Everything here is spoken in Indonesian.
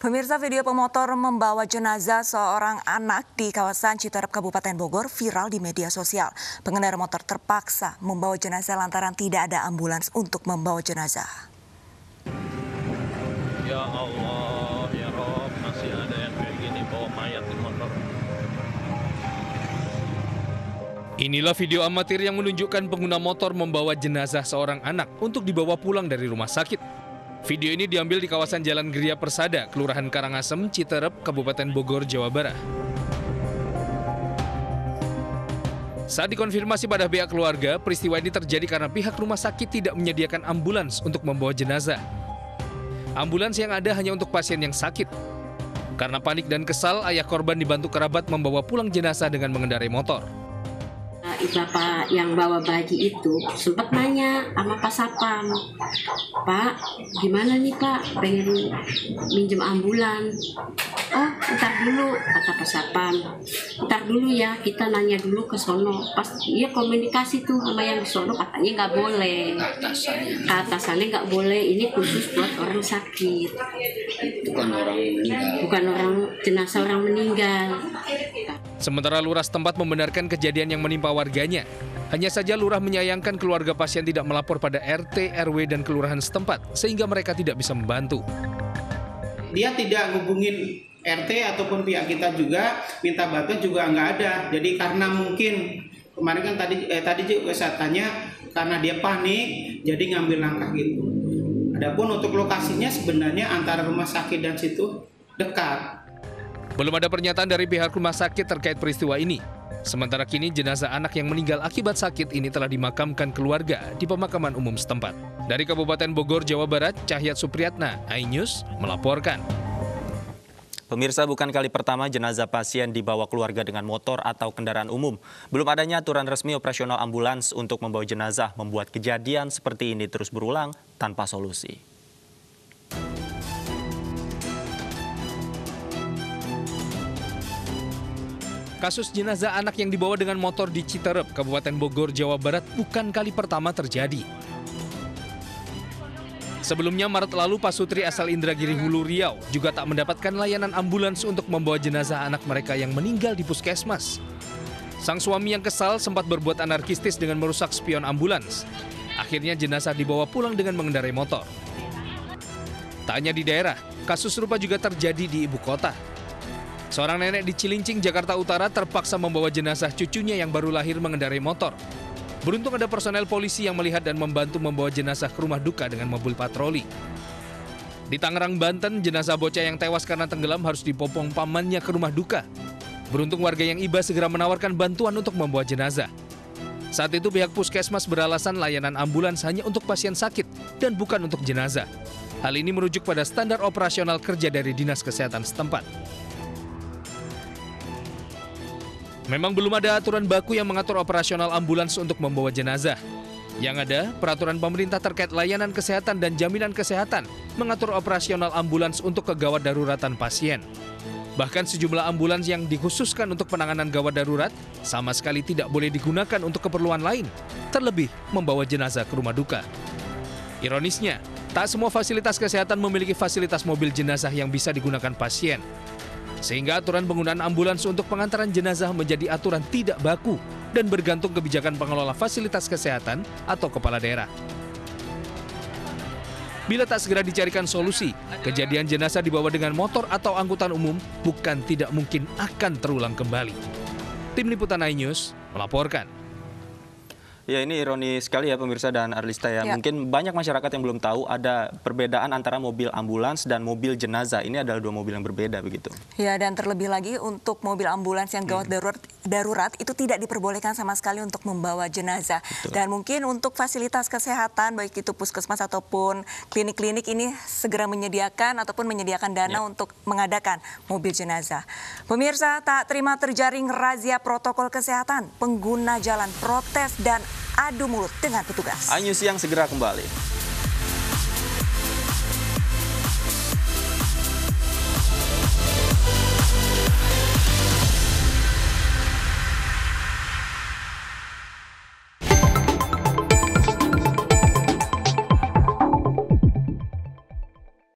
Pemirsa, video pemotor membawa jenazah seorang anak di kawasan Citerep, Kabupaten Bogor viral di media sosial. Pengendara motor terpaksa membawa jenazah lantaran tidak ada ambulans untuk membawa jenazah. Ya Allah, ya Rob, masih ada yang kayak gini bawa mayat di motor. Inilah video amatir yang menunjukkan pengguna motor membawa jenazah seorang anak untuk dibawa pulang dari rumah sakit. Video ini diambil di kawasan Jalan Geria Persada, Kelurahan Karangasem, Citerep, Kabupaten Bogor, Jawa Barat. Saat dikonfirmasi pada pihak keluarga, peristiwa ini terjadi karena pihak rumah sakit tidak menyediakan ambulans untuk membawa jenazah. Ambulans yang ada hanya untuk pasien yang sakit. Karena panik dan kesal, ayah korban dibantu kerabat membawa pulang jenazah dengan mengendarai motor. Bapak yang bawa bayi itu sempat nanya sama Pak Sapam, "Pak, gimana nih Pak, pengen minjem ambulan?" "Oh, ntar dulu," kata Pak Sapam. "Ntar dulu ya, kita nanya dulu ke sono." Pas dia komunikasi tuh sama yang di sono, katanya nggak boleh. Atasannya nggak boleh, ini khusus buat orang sakit. Bukan orang meninggal. Bukan orang jenazah orang meninggal. Sementara lurah setempat membenarkan kejadian yang menimpa warganya. Hanya saja lurah menyayangkan keluarga pasien tidak melapor pada RT, RW, dan kelurahan setempat, sehingga mereka tidak bisa membantu. Dia tidak ngubungin RT ataupun pihak kita juga, minta bantuan juga nggak ada. Jadi karena mungkin kemarin kan tadi juga saya tanya, karena dia panik, jadi ngambil langkah gitu. Adapun untuk lokasinya sebenarnya antara rumah sakit dan situ dekat. Belum ada pernyataan dari pihak rumah sakit terkait peristiwa ini. Sementara kini jenazah anak yang meninggal akibat sakit ini telah dimakamkan keluarga di pemakaman umum setempat. Dari Kabupaten Bogor, Jawa Barat, Cahyat Supriyatna, iNews melaporkan. Pemirsa, bukan kali pertama jenazah pasien dibawa keluarga dengan motor atau kendaraan umum. Belum adanya aturan resmi operasional ambulans untuk membawa jenazah membuat kejadian seperti ini terus berulang tanpa solusi. Kasus jenazah anak yang dibawa dengan motor di Citerep, Kabupaten Bogor, Jawa Barat bukan kali pertama terjadi. Sebelumnya Maret lalu Pasutri asal Indragiri Hulu Riau juga tak mendapatkan layanan ambulans untuk membawa jenazah anak mereka yang meninggal di puskesmas. Sang suami yang kesal sempat berbuat anarkistis dengan merusak spion ambulans. Akhirnya jenazah dibawa pulang dengan mengendarai motor. Tak hanya di daerah, kasus serupa juga terjadi di ibu kota. Seorang nenek di Cilincing, Jakarta Utara terpaksa membawa jenazah cucunya yang baru lahir mengendarai motor. Beruntung ada personel polisi yang melihat dan membantu membawa jenazah ke rumah duka dengan mobil patroli. Di Tangerang, Banten, jenazah bocah yang tewas karena tenggelam harus dipopong pamannya ke rumah duka. Beruntung warga yang iba segera menawarkan bantuan untuk membawa jenazah. Saat itu pihak puskesmas beralasan layanan ambulans hanya untuk pasien sakit dan bukan untuk jenazah. Hal ini merujuk pada standar operasional kerja dari Dinas Kesehatan setempat. Memang belum ada aturan baku yang mengatur operasional ambulans untuk membawa jenazah. Yang ada, peraturan pemerintah terkait layanan kesehatan dan jaminan kesehatan mengatur operasional ambulans untuk kegawat daruratan pasien. Bahkan sejumlah ambulans yang dikhususkan untuk penanganan gawat darurat sama sekali tidak boleh digunakan untuk keperluan lain, terlebih membawa jenazah ke rumah duka. Ironisnya, tak semua fasilitas kesehatan memiliki fasilitas mobil jenazah yang bisa digunakan pasien. Sehingga aturan penggunaan ambulans untuk pengantaran jenazah menjadi aturan tidak baku dan bergantung kebijakan pengelola fasilitas kesehatan atau kepala daerah. Bila tak segera dicarikan solusi, kejadian jenazah dibawa dengan motor atau angkutan umum bukan tidak mungkin akan terulang kembali. Tim Liputan iNews melaporkan. Ya, ini ironi sekali ya pemirsa dan Arlista ya. Mungkin banyak masyarakat yang belum tahu ada perbedaan antara mobil ambulans dan mobil jenazah. Ini adalah dua mobil yang berbeda begitu. Ya, dan terlebih lagi untuk mobil ambulans yang gawat darurat itu tidak diperbolehkan sama sekali untuk membawa jenazah. Betul. Dan mungkin untuk fasilitas kesehatan baik itu puskesmas ataupun klinik-klinik ini segera menyediakan ataupun menyediakan dana untuk mengadakan mobil jenazah. Pemirsa, tak terima terjaring razia protokol kesehatan, pengguna jalan protes dan adu mulut dengan petugas. iNews Siang segera kembali.